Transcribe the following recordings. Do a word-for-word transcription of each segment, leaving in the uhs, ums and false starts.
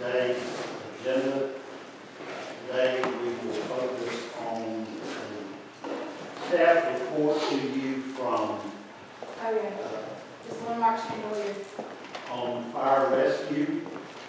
today's agenda. Today we will focus on a staff report to you from Oh yeah, uh, just one mark chandelier. on fire rescue.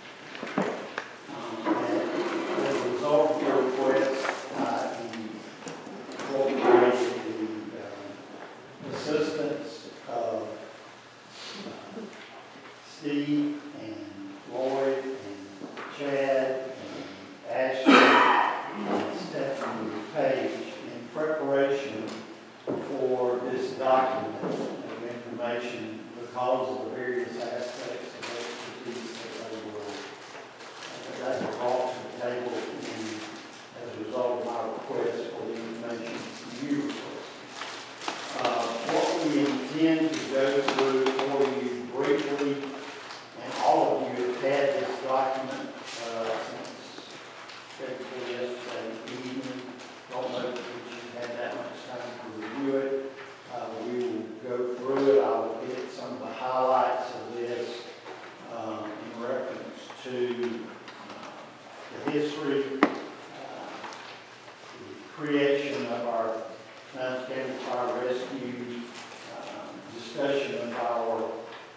Um, and as a result of your request, I incorporated the uh, assistance of uh, Steve and Lloyd and Chad and Ashley and Stephanie Page in preparation for this document of information because of the various aspects of expertise that they will that they brought to the table in, as a result of my request for the information you requested. Uh, what we intend to go through for you briefly, and all of you have had this document uh, since scheduled yesterday evening. Don't know that you had that much time to review it. Uh, we will go through it. I will hit some of the highlights of this um, in reference to uh, the history, uh, the creation of our Lowndes County Fire Rescue, um, discussion of our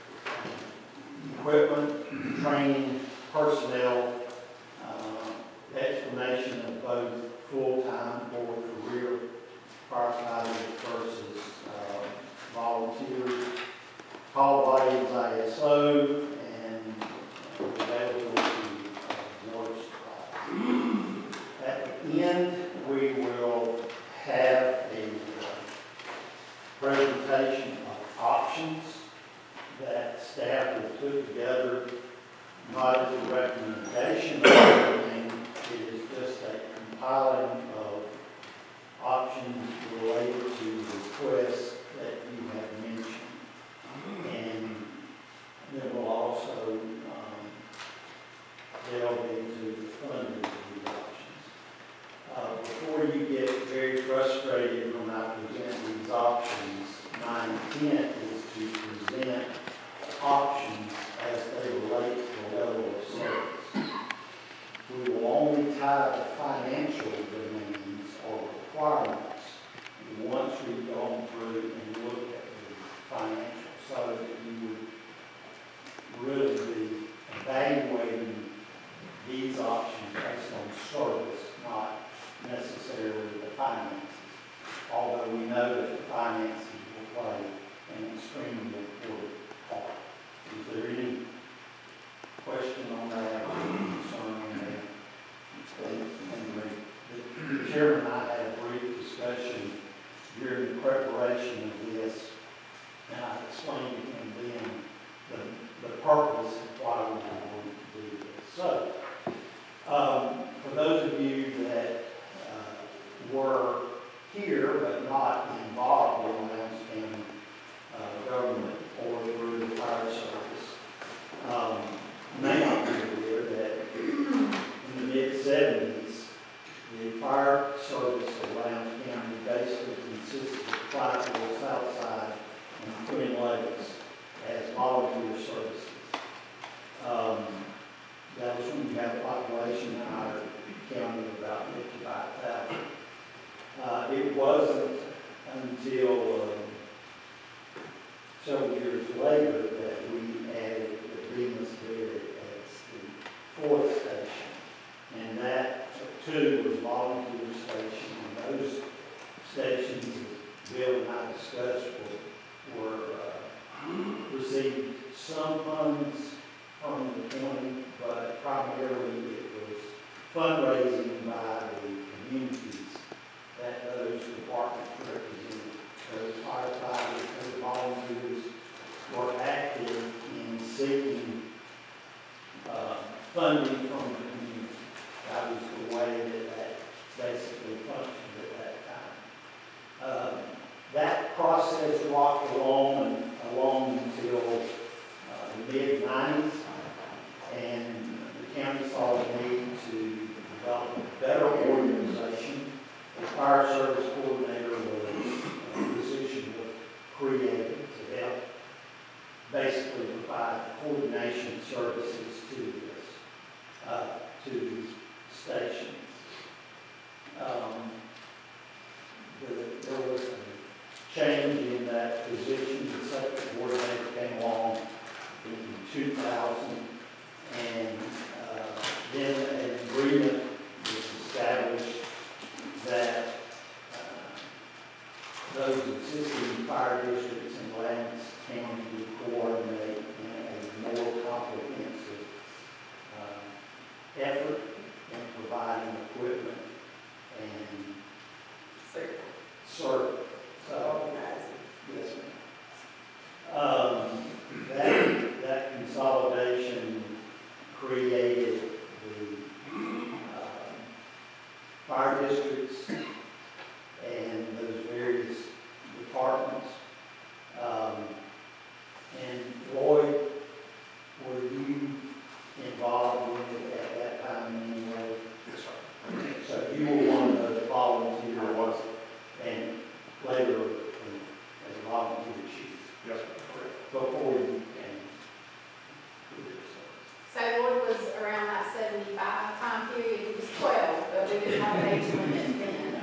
equipment, training, personnel, uh, explanation of both full-time or career firefighters versus uh, volunteers, call volumes I S O, and uh, availability of water supplies. At the end, we will have a uh, presentation of options that staff has put together, not as a recommendation or anything. It is just a compiling of options related to the requests that you have mentioned. And then we'll also um, delve into the funding of these options. Uh, before you get very frustrated when I present these options, my intent is to present options as they relate to the level of service. We will only tie the financial demands or requirements once we've gone through and looked at the financials, so that you would really be evaluating these options based on service, not necessarily the finances. Although we know that the finances will play an extremely important part. Is there any question on that or concern on that? Anyway, the chairman and I had a brief discussion during the preparation of this, and I explained to him then the, the purpose of why we were going to do this. So, um, for those of you that uh, were here but not involved in Lowndes County uh, government or through the fire service, um, may not be aware that in the mid seventies, the fire service of Lowndes County basically consisted of Clyde, Southside, and Twin Lakes as volunteer services. Um, that was when you had a population in our county of about fifty-five thousand. Uh, it wasn't until uh, several years later that we added the Venus Bed as the fourth station. And that too was volunteer station. And those stations, as Bill and I discussed, were, were uh, received some funds from the county, but primarily it was fundraising by the communities that those departments represented. Those firefighters, those volunteers were active in seeking uh, funding from the community. That was the way that that basically functioned at that time. Uh, that process rocked along and along until uh, the mid nineties, and the county saw the need to develop a better organization. The fire service coordinator was a position was created to help basically provide coordination services to this. Uh, then an agreement was established that uh, those existing fire districts in Lowndes County would coordinate in a more comprehensive uh, effort in providing equipment and service. So, yes, ma'am. Um, that, that consolidation created the uh, fire districts and those various departments. Um, and Lloyd, were you involved in it at that time in any way? Yes, sir. So you were one of the volunteers. I was. And later, um, as a volunteer chief, Yes, sir. Correct. before you came to this. So Lloyd was around that seventy-five time period, he was twelve, but we didn't have an age limit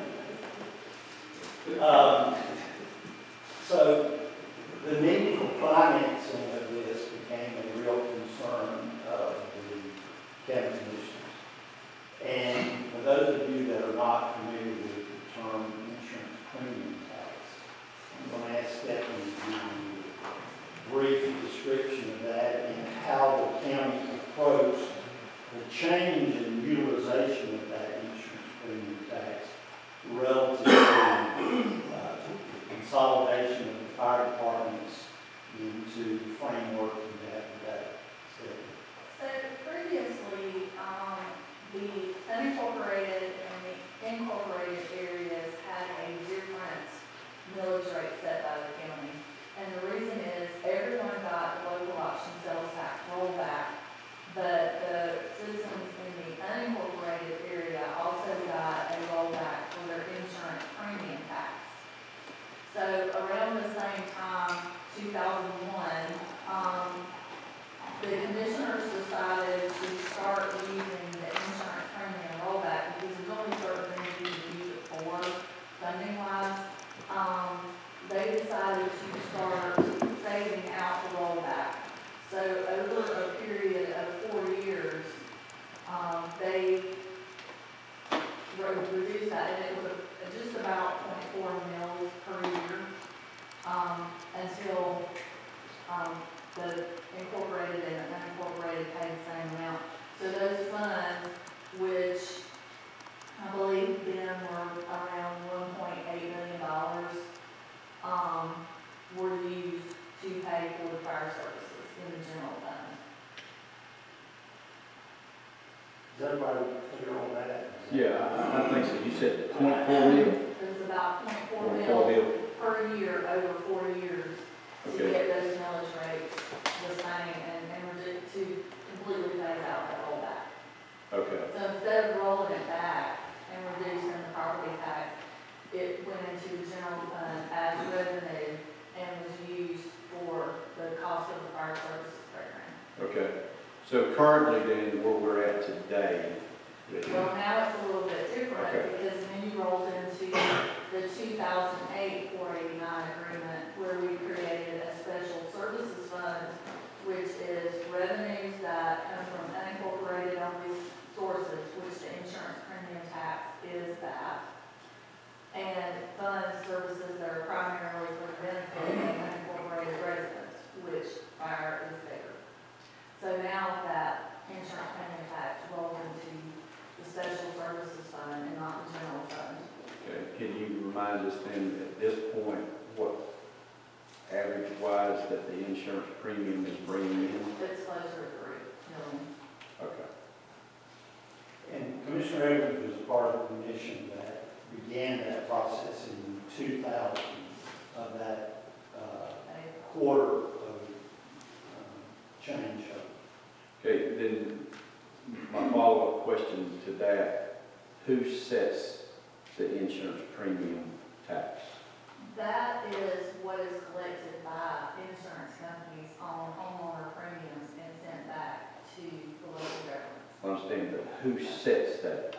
then. Um, so the need for financing of this became a real concern of the county commissioners. And for those of you that are not familiar with the term insurance premium tax, I'm going to ask Stephanie to give you a brief description of that and how the county approached the change in utilization of that insurance premium tax relative to uh, the consolidation of the fire departments into the framework we have today. So previously, um, the unincorporated and the incorporated areas had a different millage rate set by the county. And the reason is everyone got the local option sales tax rollback, but the citizens in the unincorporated area also got a rollback for their insurance premium tax. So around the same time, two thousand one, um, the commissioners decided to start using the insurance premium rollback because there's only certain things you can use it for, funding-wise. Um, they decided to start phasing out the rollback. So over a period of four years, um, they reduced that, and it was a, just about point four mils per year um, until um, the incorporated and unincorporated pay the same amount. So those funds, which I believe then were around one point eight million dollars, um, were used to pay for the fire services in the general fund. Is everybody clear on that? Yeah, I, I think so. You said point four mil? It was about point four Point four mil mil. per year over four years to Okay. get those millage rates the same and, and redu- to completely phase out that rollback. Okay. So instead of rolling it back and reducing the property tax, it went into the general fund as revenue and was used for the cost of the fire services program. Okay. So currently then, where we're at today, Well, now it's a little bit different Okay. because then you rolled into the two thousand eight four eighty-nine agreement where we created a special services fund, which is revenues that come from unincorporated only sources, which the insurance premium tax is that, and fund services that are primarily for the benefit of unincorporated residents, which fire is bigger. So now that insurance premium tax rolls into the special services fund and not the general fund. okay, can you remind us then at this point what average-wise that the insurance premium is bringing in? It's closer to three million. Okay. And Commissioner Evans was a part of the commission that began that process in two thousand of that uh, quarter of um, change of. Okay, then my follow-up question to that, who sets the insurance premium tax? That is what is collected by insurance companies on homeowner premiums and sent back to the local government. I understand, but who sets that?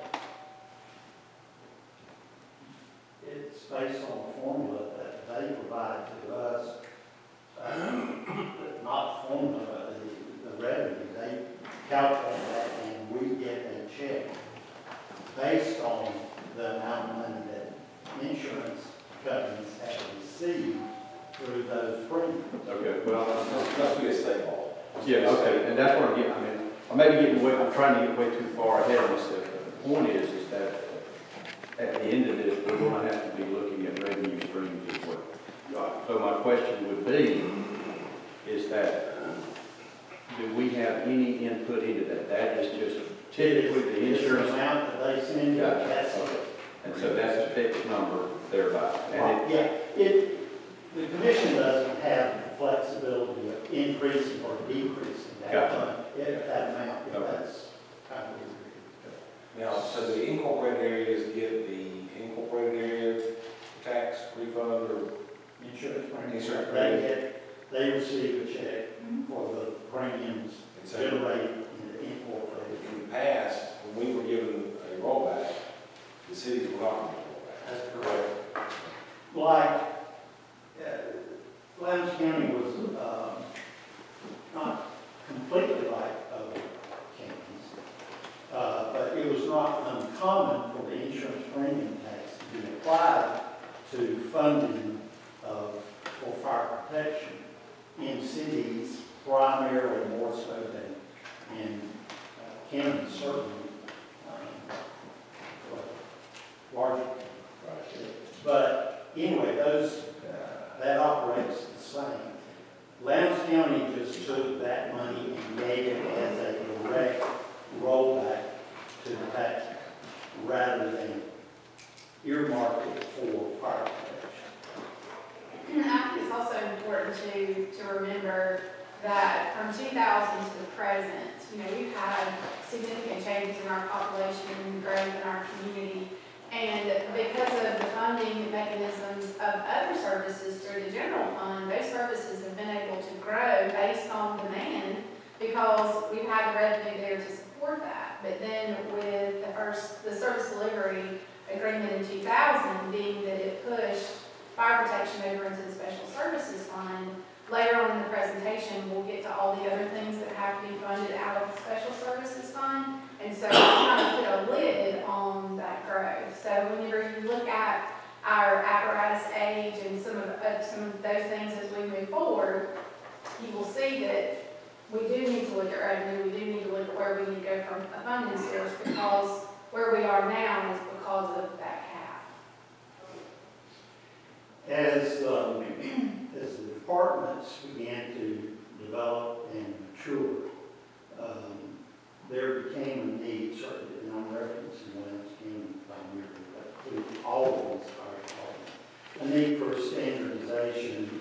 It's based on a formula that they provide to us, uh, not the formula, the, the revenue. They calculate that and we get check based on the amount of money that insurance companies have received through those premiums. Okay, well, Must must be a state law. yeah, okay, and that's what I'm getting, I mean, I may be getting way, I'm trying to get way too far ahead of myself, but the point is, is that at the end of this, we're gonna have to be looking at revenue streams as well. So my question would be, is that, do we have any input into that? That is just typically the It's insurance. amount that they send you, Gotcha. that's it. Okay. And so that's a fixed number thereby. And Right, it, yeah, it, the commission doesn't have the flexibility of increasing or decreasing that Gotcha. fund, if that amount, if Okay. that's kind of. Now, so the incorporated areas get the incorporated area tax refund or? Insurance premiums, Insurance they premiums. get, they receive a check for the premiums And so generated in the incorporated. in the past, when we were given a rollback, the cities were not given a rollback. That's correct. Like, uh, Lowndes County was, um, not completely like other counties, uh, but it was not uncommon for the insurance premium tax to be applied to funding of, for fire protection in cities, primarily more so than in uh, counties, certainly, um, well, larger. But anyway, those, uh, that operates the same. Lowndes County just took that money and gave it as a direct rollback to the tax rather than earmark it for fire protection. And I think it's also important to, to remember that from two thousand to the present, you know, we've had significant changes in our population, growth in our community, and because of the funding mechanisms of other services through the general fund, those services have been able to grow based on demand because we've had the revenue there to support that. But then with the first, the service delivery agreement in two thousand, being that it pushed fire protection over into the special services fund, later on in the presentation, we'll get to all the other things that have to be funded out of the special services fund. And so we kind of put a lid on that growth. So whenever you look at our apparatus age and some of, uh, some of those things as we move forward, you will see that we do need to look at revenue, we do need to look at where we need to go from a funding source, because where we are now is because of that cap. As, um, as the departments began to develop and mature, um, there became a need, certainly, and I'm referencing Lowndes County primarily, but through all of these fire departments, a need for standardization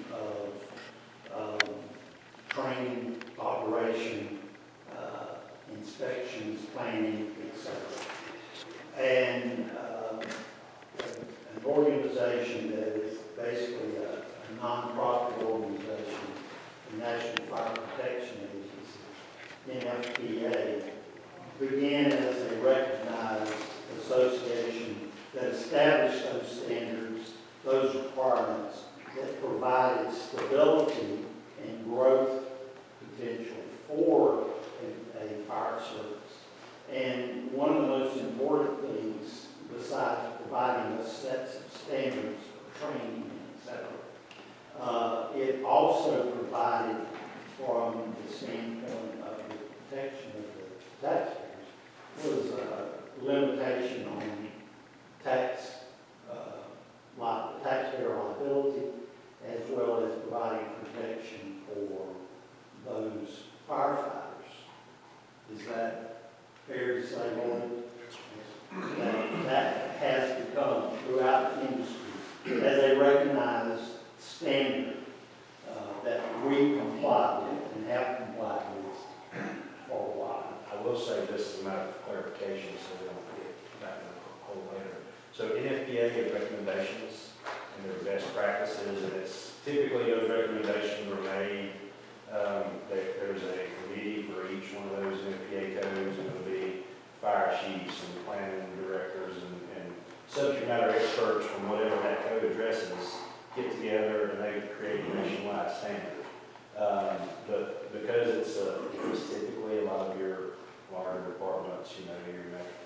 of um, training, operation, uh, inspections, planning, et cetera. And um, an organization that is basically a, a nonprofit organization, the National Fire Protection Agency, N F P A, began as a recognized association that established those standards, those requirements that provided stability and growth potential for a, a fire service. And one of the most important things, besides providing us sets of standards for training, et cetera, uh, it also provided, from the standpoint of the protection of the taxpayers, was a limitation on tax, uh, li- taxpayer liability, as well as providing protection for those firefighters. Is that fair to say, Lloyd? That, that has become throughout the industry as a recognized standard uh, that we comply with and have complied with for a while. I will say this as a matter of clarification, so we don't get back in the hole later. So N F P A has recommendations, and there are best practices, and it's typically those recommendations are made, um, there, there's a committee for each one of those N F P A codes, and it'll be fire chiefs and planning directors and, and subject matter experts from whatever that code addresses get together, and they create a nationwide standard. Um, but because it's, uh, it's typically a lot of your larger departments, you know, your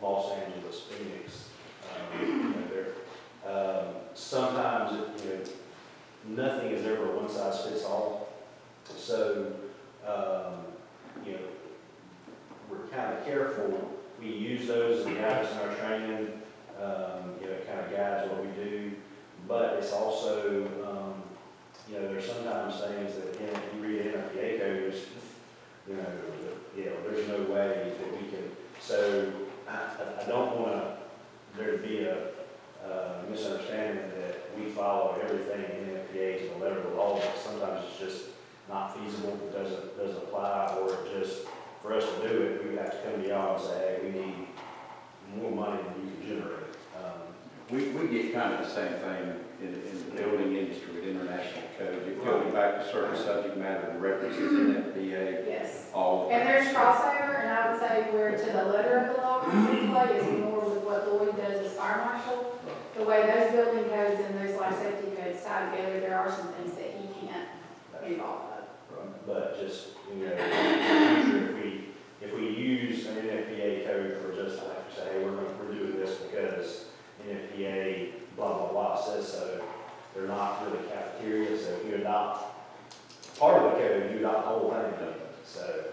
Los Angeles, Phoenix. Um, you know, they're, um, sometimes, it, you know, nothing is ever a one size fits all. So, um, you know, we're kind of careful. We use those as guides in our training, um, you know, kind of guides what we do. But it's also, um, you know, there's sometimes things that, again, if you read N F P A codes, you know, you know, there's no way that we can. So I, I don't want to, there to be a uh, misunderstanding that we follow everything in N F P A to the letter of the law. But sometimes it's just not feasible, it doesn't, doesn't apply, or it just, for us to do it, we have to come to y'all and say, hey, we need more money than you can generate. Um, We, we get kind of the same thing in, in the building industry with international code. It goes back to certain subject matter and references in N F P A. Yes. All. And there's crossover, and I would say where to the letter of the law comes into play is more with what Lloyd does as fire marshal. The way those building codes and those life safety codes tie together, there are some things that he can't involve. But just, you know, in the future, if we, if we use an N F P A code for just like, say, hey, we're, gonna- we're doing this because N F P A blah, blah, blah says so, they're not really cafeteria, so if you adopt part of the code, you adopt the whole thing, so.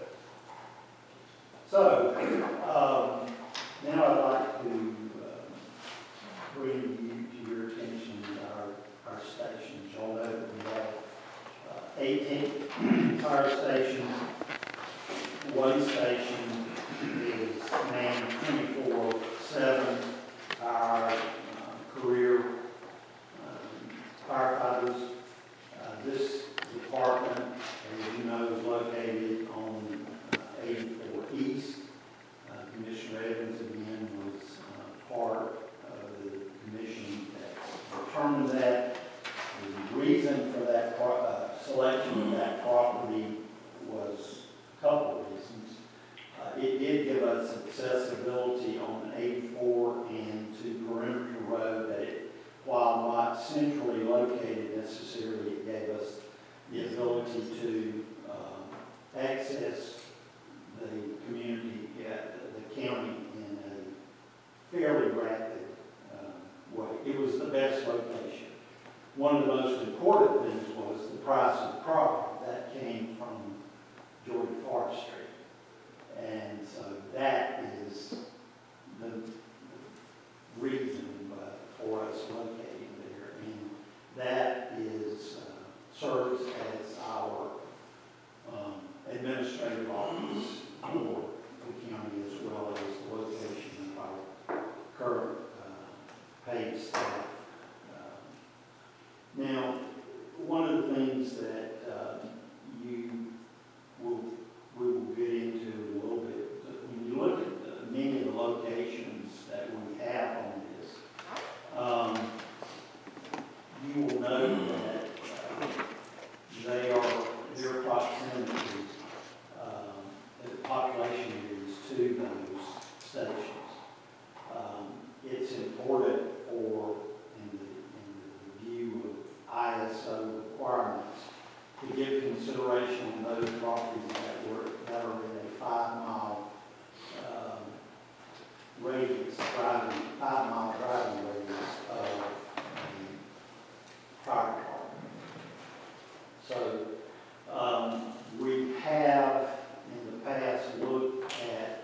So, um, now I'd like to, uh, bring you to your attention our, our stations. Y'all know that we have uh, eighteen fire stations. One station is manned twenty-four seven. Our uh, career um, firefighters, uh, this department, as you know, is located on uh, eighty-four East. Uh, Commissioner Evans again was uh, part of the commission that determined that. The reason for that pro- uh, selection of that property was a couple of reasons. Uh, it did give us accessibility on eighty-four and to Perimeter Road, that it, while not centrally located necessarily, it gave us the ability to um, access the community, yeah, the, the county in a fairly rapid um, way. It was the best location. One of the most important things was the price of the property. That came from Georgia Forestry. And so that is the reason uh, for us locating there. And that is, uh, serves as our um, administrative office for the county, as well as the location of our current uh, paid staff. Um, now, one of the things that uh, you will, we will get into a little bit, when you look at the, many of the locations that we have on this, um, you will know that uh, they are, their proximity, um, the population is to those stations. Um, it's important for, in the, in the view of I S O requirements, to give consideration to those properties that were, that are in a five mile um, radius, driving, five mile driving radius of the fire department. So um, we have in the past looked at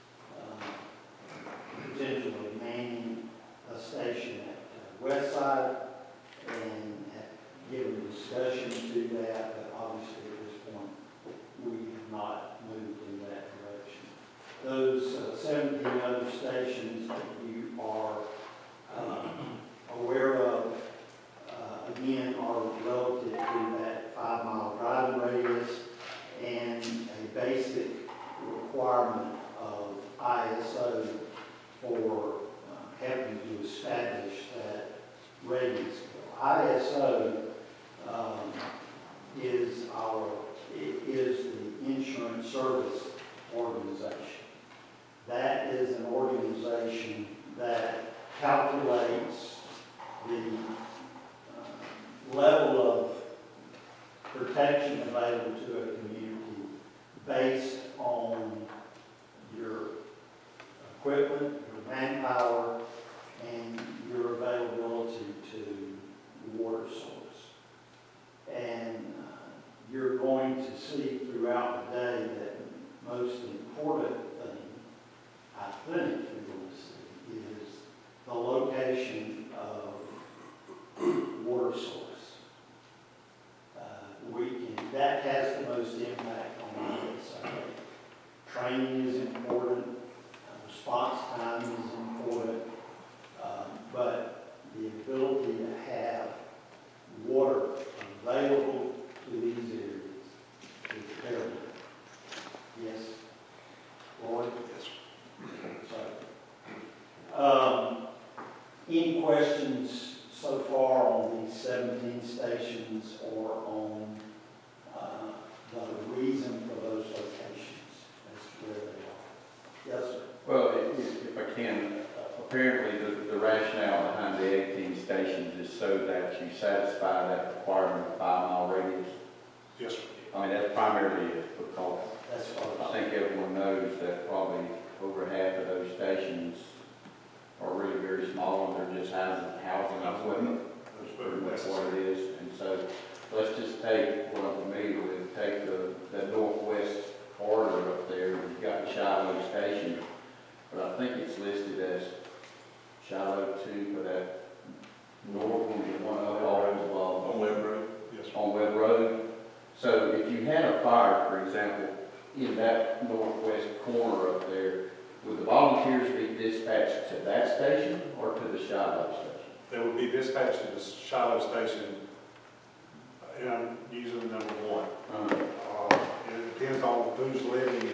um, potentially manning a station at uh, West Side, and have given discussion to that, but obviously at this point we have not moved in that direction. Those uh, seventeen other stations that you are um, aware of, uh, again, are relative to that five mile driving radius and a basic requirement of I S O for uh, having to establish that radius. I S O um, is our, it is the insurance service organization. That is an organization that calculates the uh, level of protection available to a community based on your equipment, your manpower and your availability to the water source. And uh, you're going to see throughout the day that the most important thing, I think you're going to see, is the location of water source. Uh, we can, that has the most impact on our side. Training is important, uh, response time is important, uh, but the ability to have water available to these areas is paramount. Yes? Lloyd? Yes. So, um, any questions so far on these seventeen stations or on uh, the reason for those locations as to where they are? Yes, sir. Well, if, if I can, apparently the, the rationale behind the eighteen stations is so that you satisfy that requirement of five mile radius. Yes, sir. I mean, that's primarily it, because That's what I think everyone knows that probably over half of those stations are really very small, and they're just housing, housing equipment. That's pretty much what it is. And so let's just take what I'm familiar with, take the, the northwest corridor up there. You've got the Shiloh station, but I think it's listed as Shiloh two for that north one, the one up off of, uh, On Webb Road? Yes, sir. on Webb Road. So if you had a fire, for example, in that northwest corner up there, would the volunteers be dispatched to that station or to the Shiloh station? They would be dispatched to the Shiloh station, and I'm using number one. Uh, Uh, and it depends on who's living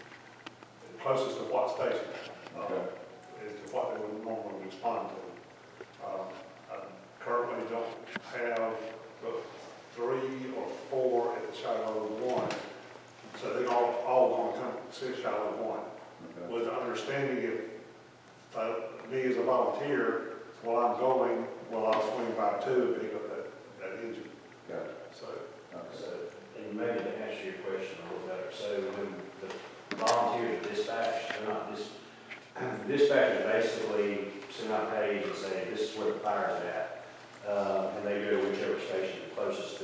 closest to what station, uh, Okay. as to what they would normally respond to. Um, I currently don't have but three or four at the Shiloh one, so they all, all going to come to Shiloh one. Okay. With the understanding if, uh, me as a volunteer, while I'm going, well, I'll swing by two and pick up that, that engine, Got it. so. Okay. So, and maybe to answer your question a little better, so when the volunteers are dispatched, they're not dis, dispatchers basically send out page and say, this is where the fire's at, uh, and they go to whichever station they're closest to.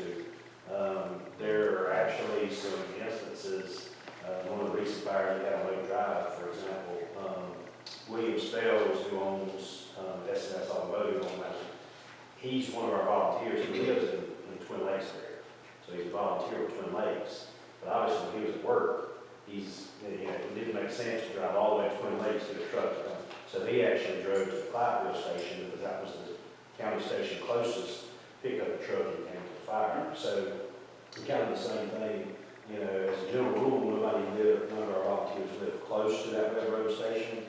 Um, there are actually some instances, uh, one of the recent fires we had on Lake Drive, for example, um, William Spells, who owns, um, S and S Automotive on that, he's one of our volunteers, he lives in, in Twin Lakes area. So he's a volunteer with Twin Lakes, but obviously when he was at work, he's, you know, it didn't make sense to drive all the way to Twin Lakes to get a truck to come. So he actually drove to the Clyteville station because that was the county station closest, picked up a truck and came to the fire. So kind of the same thing, you know, as a general rule, nobody live, none of our volunteers live close to that railroad station.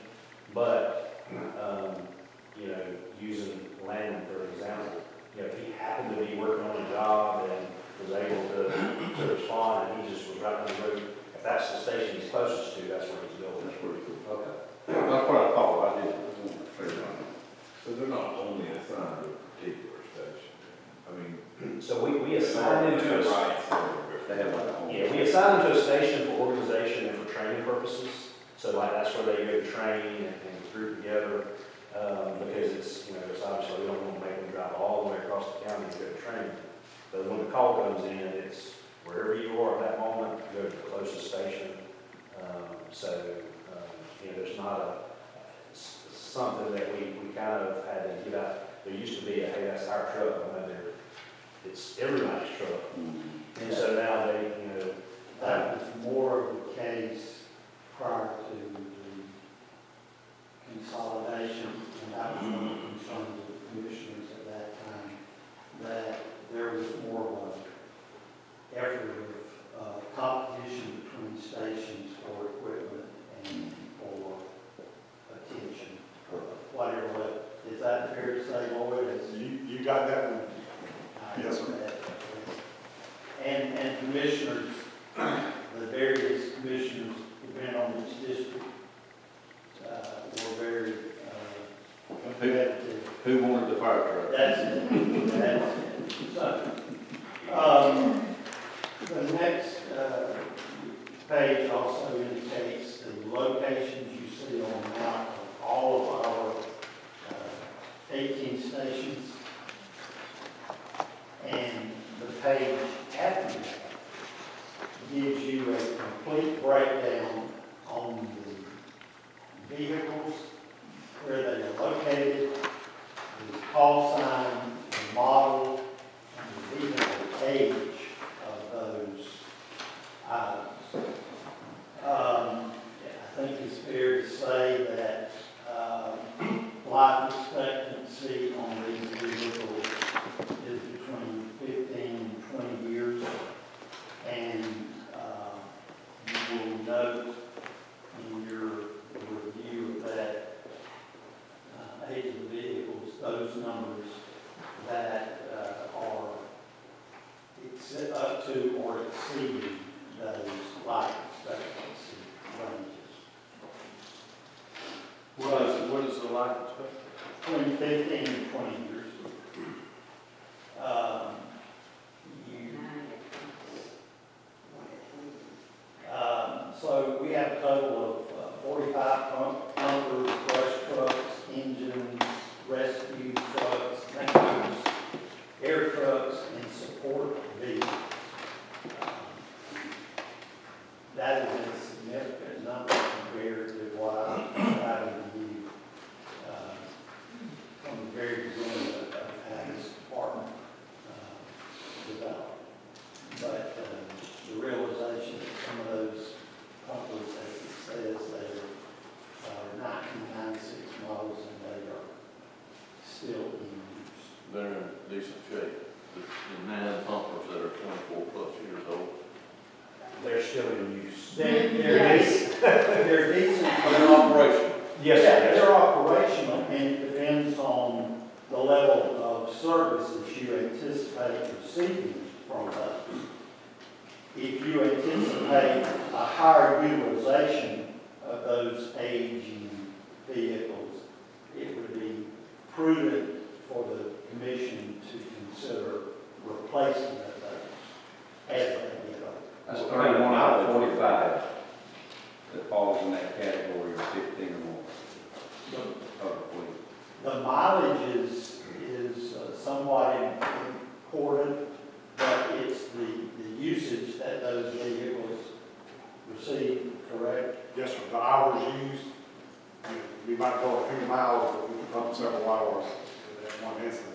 But, um, you know, using Landon for example, you know, if he happened to be working on a job and was able to, to respond, and he just was right on the road. If that's the station he's closest to, that's where he's going. That's pretty cool. Okay. That's what I thought. I did. Figure out. So they're not only assigned to a particular station. I mean. So we, we assign them to a, Right. They have like a home. yeah, we assign them to a station for organization and for training purposes. So like, that's where they go to train and, and group together, um, because it's, you know, it's obviously, we don't want to make them drive all the way across the county to go to training. But when the call comes in, it's wherever you are at that moment, go to the closest station. Um, so, um, you know, there's not a, it's something that we, we kind of had to get out. There used to be a, hey, that's our truck, I know there, it's everybody's truck. And so now they, you know, that was more of the case prior to the consolidation, and that was one of the concerns of the commissioners at that time, that there was more of a effort of uh, competition between stations for equipment and for attention, or whatever. What- Is that fair to say, Lloyd? Is- You, you got that one? Yes, sir. And, and commissioners, the various commissioners, depending on each district, uh, were very, uh, competitive. Who wanted the fire truck? That's it, that's it. So, um, the next, uh, page also indicates the locations you see on the map of all of our uh, eighteen stations. And the page after that gives you a complete breakdown on the vehicles, where they are located, the call sign, the model, and the vehicle age of those items. Um, I think it's fair to say that uh, life expectancy on these vehicles is between fifteen and twenty years. And uh, you will note in your review of that uh, age of the vehicles, those numbers that uh, are ex- up to or exceeding those life expectancy ranges. What is, what is the life expectancy? Between fifteen and twenty years. Um, you, um, so we have a total of uh, forty-five pump, pumpers, brush trucks, engines, rescue trucks, tankers, air trucks, and support vehicles. Um, That is a significant number compared to what I provided you uh, from the very beginning of of how this department uh, developed. But uh, the realization that some of those pumpers, as it says, they are nineteen ninety-six models and they are still in use. They're in decent shape. The the nine pumpers that are twenty-four plus years old. They're still in use. They're, they're decent, they're decent. They're operational. Yes, Yeah, sir. they're operational, and it depends on the level of services you anticipate receiving from those. If you anticipate a higher utilization of those aging vehicles, it would be prudent for the commission to consider replacement of those as they get older. That's thirty-one out of forty-five that falls in that category of fifteen or more. Of the fleet. The mileage is, is uh, somewhat important, but it's the, the usage that those vehicles receive, correct? Yes, sir, the hours used, we might go a few miles, but we can pump several hours in one instance.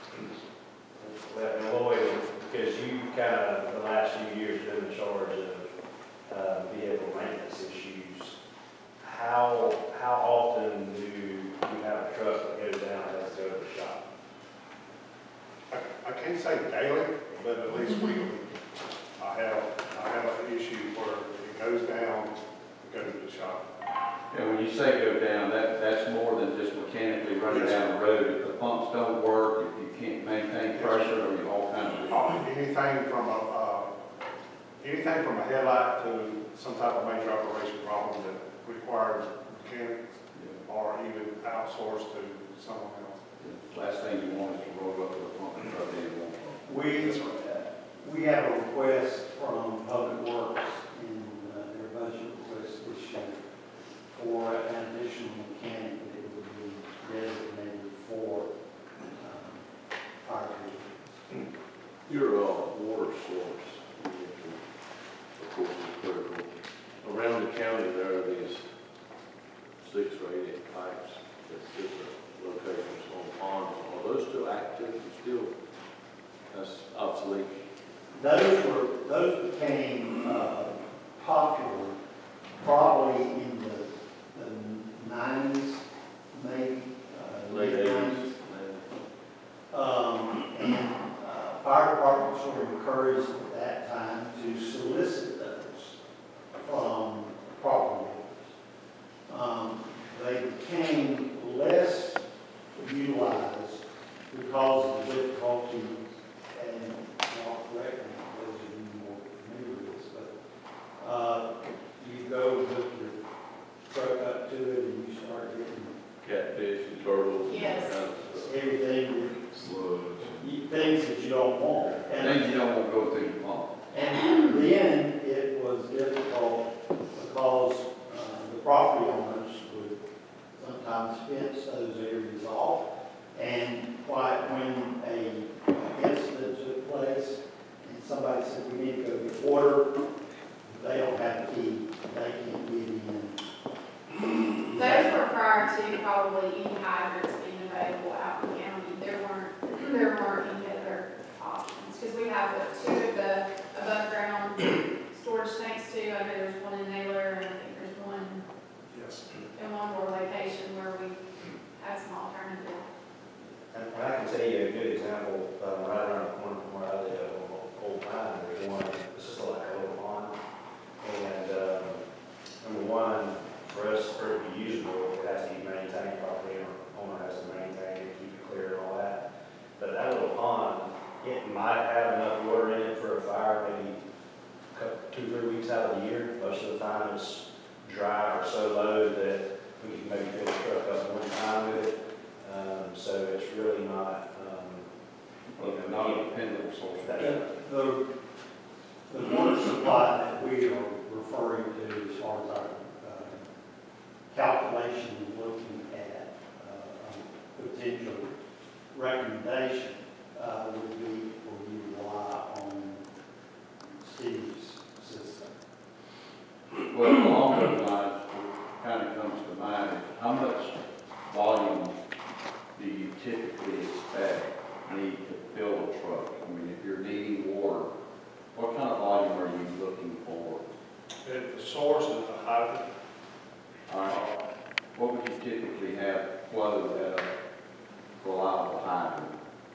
Well, Lloyd, because you kind of, the last few years, been in charge of uh, vehicle maintenance issues, how, how often do you have a truck that goes down and has to go to the shop? I, I can't say daily, but at least weekly. I have, I have an issue where it goes down, it goes to the shop. And when you say go down, that, that's more than just mechanically running Yes, down the road. If the pumps don't work, if you can't maintain pressure, or you all kinds of. Uh, Anything from a, uh, anything from a headlight to some type of major operation problem that requires mechanics or even outsourced to someone else. Last thing you want is to roll up with a pump and truck anymore. We, uh, we have a request from Public Works in uh, their budget request this year for an additional mechanic that would be designated for um, fire vehicles. Your uh, water source, of course, is critical. Around the county, there are these six or eight inch pipes at different locations on ponds. Are those still active and still, that's obsolete? Those were, those became uh, popular probably in the, the nineties, maybe, uh, Late late eighties. nineties. Um, and uh, fire departments were encouraged at that time to solicit those from property owners. Um, they became less utilized because of the difficulty, and I'll correct me, those of you more familiar with this, but uh, you go hook your truck up to it and you start getting Catfish and turtles. and Yes. all kinds of stuff. everything, Slugs. you- things that you don't want. And Things you don't want to go through the pump. And then it was difficult because uh, the property owners would sometimes fence those areas off. And quite when a incident took place and somebody said, we need to go get water, they don't have a key, they can't get in. Those were prior to probably any hydrants being available out in the county. There weren't, there weren't any other options, because we have what, two of the above ground storage tanks too. I know there's one in Naylor, and I think there's one Yes. in one more location where we have some alternative. And and I can tell you a good example, um, right around the corner from where I live, on Old Pine, there's one, this is like a little pond. And, um, number one, for us, for it to be usable, it has to be maintained properly, and our owner has to maintain it, keep it clear and all that. But that little pond, it might have enough water in it for a fire, maybe a couple, two, three weeks out of the year. Most of the time it's dry or so low that we can maybe fill the truck up one time with it. Um, so it's really not, um, Well, they're not a dependable source. That's The, the the water supply that we are referring to as far as our uh, calculation and looking at uh, a potential recommendation uh, would be for you to rely on Steve's system. Well, along those lines, what kind of comes to mind is how much volume do you typically expect need to fill a truck? I mean, if you're needing water, what kind of volume are you looking for? At the source is the hydrant. All right, what would you typically have flow at a reliable hydrant?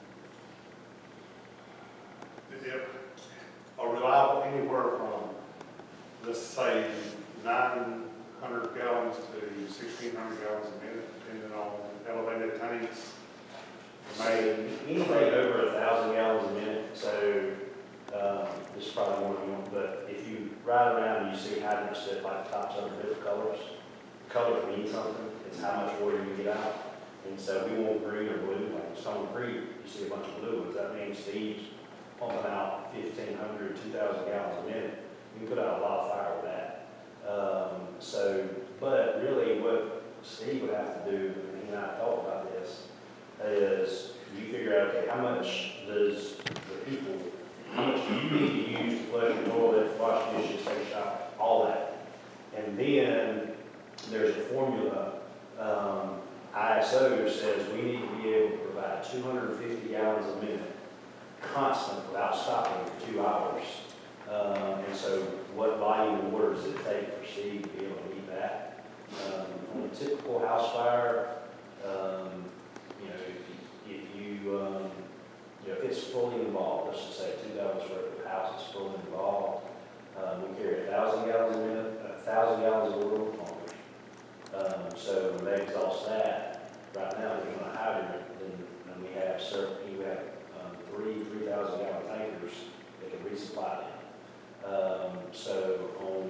If a reliable anywhere from, let's say, nine hundred gallons to sixteen hundred gallons a minute, depending on elevated tanks. maybe anything over a thousand gallons a minute. So, um, this is probably more than you want, but if you ride around and you see hydrants that like tops under different colors, colors mean something. It's how much water you get out. And so we want green or blue, like Stone Creek, you see a bunch of blue ones. That means Steve's pumping out fifteen hundred, two thousand gallons a minute. You can put out a lot of fire with that. Um, so, but really what Steve would have to do, and he and I talked about this, is you figure out, okay, how much does the people, how much do you need to use to flush your toilet, wash dishes, take a shower, all that. And then there's a formula. Um, I S O says we need to be able to provide two hundred fifty gallons a minute, constant, without stopping for two hours. Um, and so what volume of water does it take for Steve to be able to meet that? Um, on a typical house fire, um, you know, if you, if you, um, you know, if it's fully involved, let's just say two thousand square foot house is fully involved, um, we carry a thousand gallons a minute, a thousand gallons of water pumpers. Um, so when they exhaust that, right now, if you're on a hydrant, then, then we have certain, we have, um, three, three thousand gallon tankers that can resupply them. Um, so on,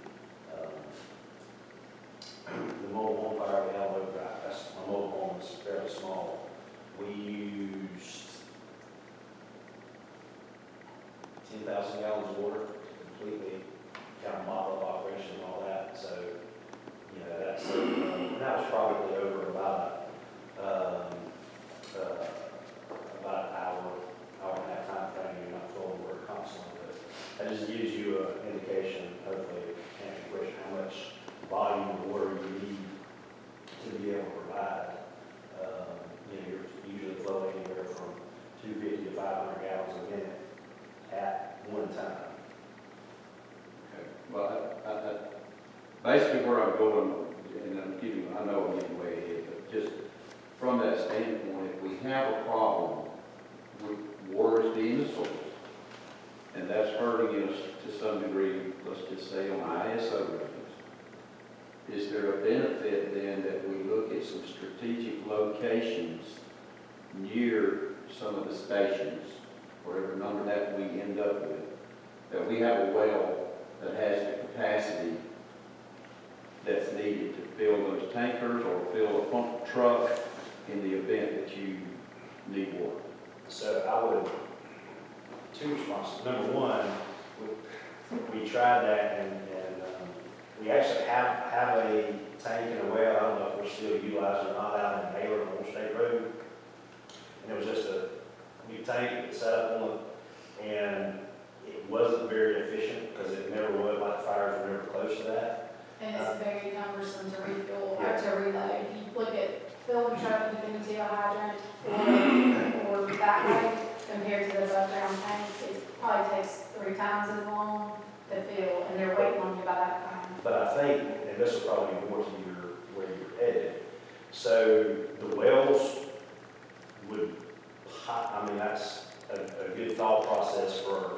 um, the mobile home fire we have over, that's, my mobile home is fairly small. We used ten thousand gallons of water completely, kind of model of operation and all that. So, you know, that's, um, that was probably over about, um, uh, about an hour, hour and a half time frame. You're not flowing water constantly, but that just gives you an indication, hopefully, answer your question, how much volume of water you need to be able to provide. Um, you know, you're usually flowing anywhere from two fifty to five hundred gallons a minute at one time. Okay. Well, I, I, I, basically where I'm going, and I'm giving, I know I'm getting way ahead, but just from that standpoint, if we have a problem with water as being the source, and that's hurting us to some degree, let's just say on I S O ratings, is there a benefit then that we look at some strategic locations near some of the stations, whatever number that we end up with, that we have a well that has the capacity that's needed to fill those tankers or fill a pump truck in the event that you need water? So I would, two responses. Number one, we, we tried that and, and um, we actually have, have a tank and a well. I don't know if we're still utilizing utilize or not out in Baylor on State Road. And it was just a new tank that set up on it, and it wasn't very efficient because it never was, like the fires were never close to that. And it's very cumbersome to refuel, or Yeah. to reload. If you look at fill the truck with an N hydrant or, or that way compared to the above ground tanks, it probably takes three times as long to fill, and they're waiting on you by that time. But I think, and this will probably be more to your, where you're headed, so the wells would, pi- I mean, that's a, a good thought process for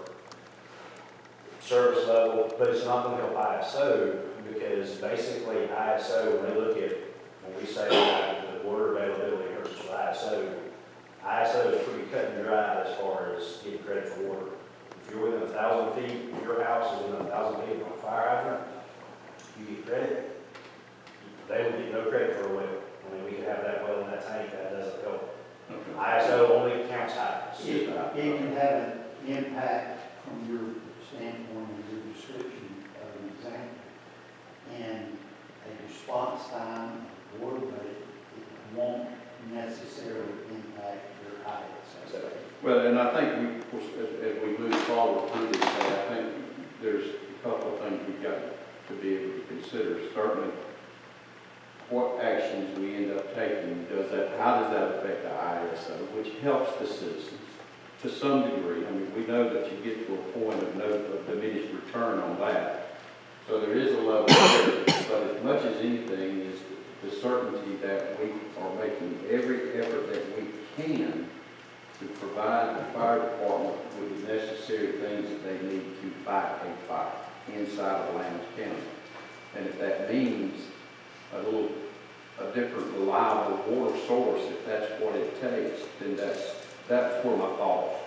service level, but it's not gonna help I S O, because basically I S O, when they look at, when we say that the water availability versus I S O, I S O is pretty cut and dry as far as getting credit for water. If you're within a thousand feet, if your house is within a thousand feet of a fire hydrant, you get credit. They would get no credit for a well. I mean, we could have that well in that tank, that doesn't help. Okay. I S O only counts hydrants. It, it can have an impact from your standpoint and your description of an example. And a response time of water, but it, it won't necessarily impact your I S O. Well, and I think we, of course, as, as we move forward through this, I think there's a couple of things we've got to be able to consider. Certainly, what actions we end up taking, does that, how does that affect the I S O, which helps the citizens to some degree. I mean, we know that you get to a point of no of diminished return on that. So there is a level there, but as much as anything is the certainty that we are making every effort that we can to provide the fire department with the necessary things that they need to fight a fire inside of Lowndes County. And if that means a little, a different reliable water source, if that's what it takes, then that's, that's where my thoughts